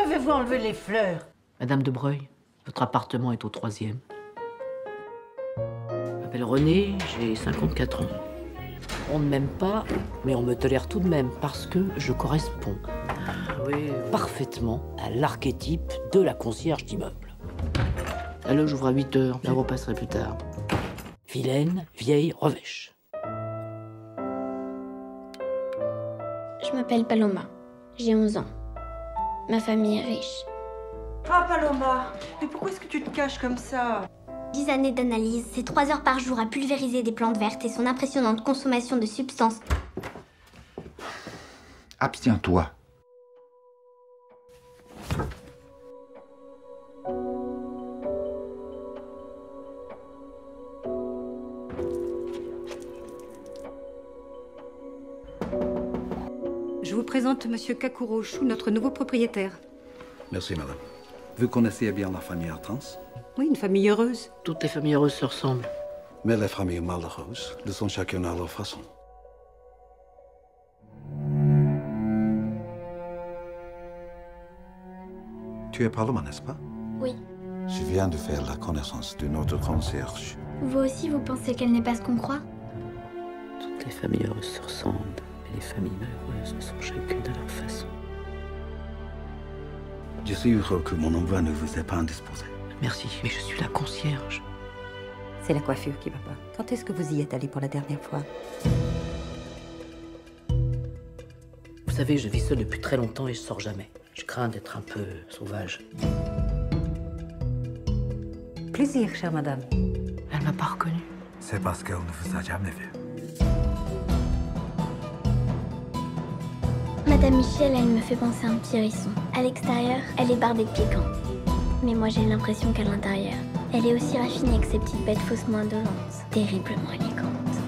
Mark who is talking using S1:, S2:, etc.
S1: avez-vous enlevé les fleurs?
S2: Madame de Breuil, votre appartement est au 3e. Je m'appelle Renée, j'ai 54 ans. On ne m'aime pas, mais on me tolère tout de même parce que je corresponds parfaitement à l'archétype de la concierge d'immeuble. La loge ouvre à 8 h, je la repasserai plus tard. Vilaine, vieille, revêche.
S3: Je m'appelle Paloma, j'ai 11 ans. Ma famille est riche.
S4: Ah, Paloma, mais pourquoi est-ce que tu te caches comme ça?
S3: 10 années d'analyse, c'est 3 heures par jour à pulvériser des plantes vertes et son impressionnante consommation de substances.
S5: Abstiens-toi.
S6: Je vous présente Monsieur Kakuro Ozu, notre nouveau propriétaire.
S7: Merci, madame. Vous connaissez bien la famille Artrans?
S6: Oui, une famille heureuse.
S2: Toutes les familles heureuses se ressemblent.
S7: Mais les familles malheureuses le sont chacune à leur façon.
S5: Tu es Paloma, n'est-ce pas?
S3: Oui.
S5: Je viens de faire la connaissance de notre concierge.
S3: Vous aussi, vous pensez qu'elle n'est pas ce qu'on croit?
S2: Toutes les familles heureuses se ressemblent, mais les familles malheureuses sont chacune à leur façon.
S7: Je suis heureux que mon envoi ne vous ait pas indisposé.
S2: Merci, mais je suis la concierge.
S6: C'est la coiffure qui va pas. Quand est-ce que vous y êtes allé pour la dernière fois?
S2: Vous savez, je vis seule depuis très longtemps et je sors jamais. Je crains d'être un peu sauvage.
S6: Plaisir, chère madame.
S2: Elle m'a pas reconnue.
S5: C'est parce qu'elle ne vous a jamais vu.
S3: Madame Michel, elle me fait penser à un petit hérisson. À l'extérieur, elle est bardée de piquants. Mais moi, j'ai l'impression qu'à l'intérieur, elle est aussi raffinée que ces petites bêtes faussement indolentes, terriblement élégantes.